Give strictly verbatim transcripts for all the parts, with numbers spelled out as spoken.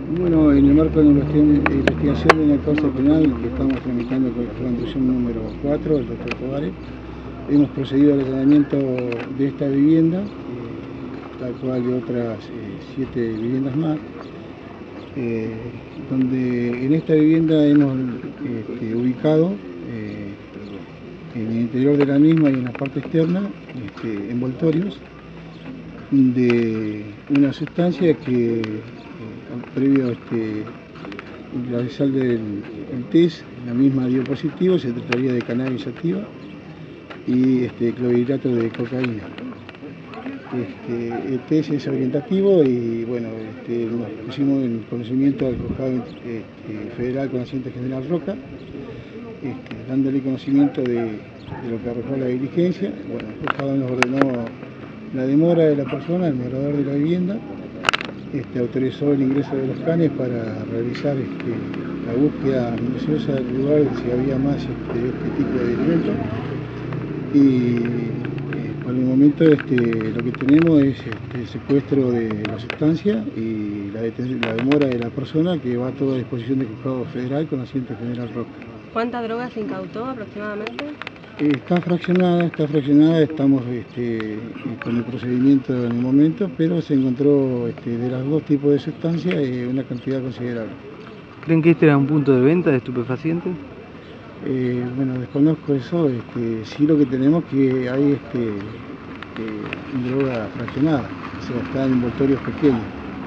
Bueno, en el marco de la investigación de una causa penal que estamos tramitando con la conducción número cuatro, el doctor Tovares, hemos procedido al allanamiento de esta vivienda, eh, tal cual de otras eh, siete viviendas más, eh, donde en esta vivienda hemos este, ubicado eh, en el interior de la misma y en la parte externa este, envoltorios de una sustancia que, eh, previo a este, realizar el, el test, la misma dio positivo. Se trataría de cannabis sativa y este, clorhidrato de cocaína. Este, el test es orientativo y bueno, este, nos pusimos en conocimiento del Juzgado este, Federal con asiento general Roca, este, dándole conocimiento de, de lo que arrojó la diligencia. Bueno, el Juzgado nos ordenó la demora de la persona, el morador de la vivienda, este, autorizó el ingreso de los canes para realizar este, la búsqueda minuciosa del lugar de si había más este, este tipo de elementos. Y eh, por el momento este, lo que tenemos es este, el secuestro de la sustancia y la, la demora de la persona, que va a toda disposición del Juzgado Federal con asiento general Roca. ¿Cuánta droga se incautó aproximadamente? Eh, está fraccionada, está fraccionada, estamos este, con el procedimiento en el momento, pero se encontró este, de los dos tipos de sustancias eh, una cantidad considerable. ¿Creen que este era un punto de venta de estupefacientes? Eh, bueno, desconozco eso, este, sí lo que tenemos que hay este, eh, droga fraccionada, o sea, está en envoltorios pequeños.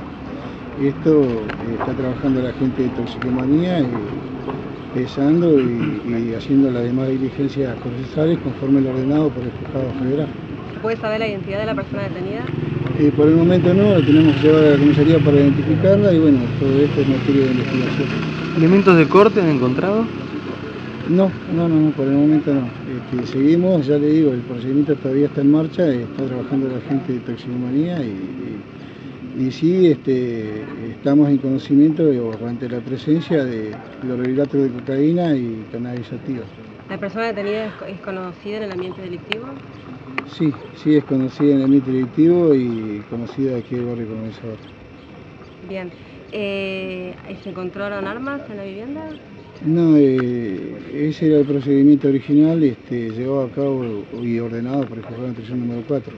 Esto eh, está trabajando la gente de toxicomanía, eh, pesando y, y haciendo las demás diligencias procesales conforme lo ordenado por el Juzgado Federal. ¿Se puede saber la identidad de la persona detenida? Eh, por el momento no, lo tenemos que llevar a la comisaría para identificarla y bueno, todo esto es materia de investigación. ¿Elementos de corte han encontrado? No, no, no, por el momento no. Este, seguimos, ya le digo, el procedimiento todavía está en marcha, está trabajando la gente de toxicomanía y, y, y sí este, estamos en conocimiento de, ante la presencia de clorhidrato de cocaína y cannabis sativa. ¿La persona detenida es, es conocida en el ambiente delictivo? Sí, sí es conocida en el ambiente delictivo y conocida aquí del barrio Comenzador. Bien. Eh, ¿Se encontraron armas en la vivienda? No, eh, ese era el procedimiento original, este, llevado a cabo y ordenado por el Juzgado de Instrucción número cuatro.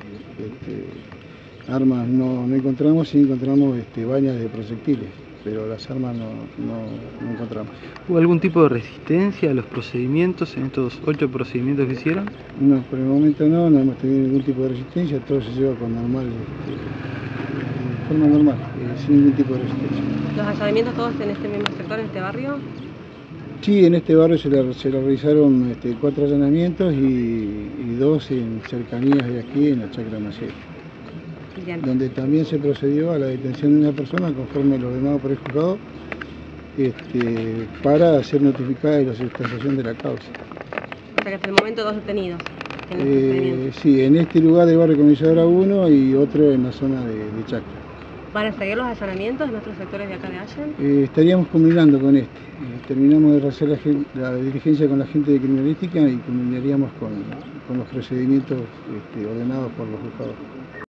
Este, armas no, no encontramos, sí encontramos este, bañas de proyectiles, pero las armas no, no, no encontramos. ¿Hubo algún tipo de resistencia a los procedimientos en estos ocho procedimientos que hicieron? No, por el momento no, no hemos tenido ningún tipo de resistencia, todo se lleva con normal, este, de forma normal, eh, sin ningún tipo de resistencia. ¿Los allanamientos todos en este mismo sector, en este barrio? Sí, en este barrio se le, se le realizaron este, cuatro allanamientos y, y dos en cercanías de aquí, en la Chacra Maciel, donde también se procedió a la detención de una persona conforme lo ordenado por el juzgado este, para ser notificada de la sustanciación de la causa. O sea que hasta el momento dos detenidos. Eh, sí, en este lugar del barrio Comisadora uno y otro en la zona de, de Chacra. ¿Van a seguir los allanamientos en otros sectores de acá de Allen? Eh, estaríamos combinando con este. Eh, terminamos de hacer la, la diligencia con la gente de criminalística y combinaríamos con, con los procedimientos este, ordenados por los juzgados.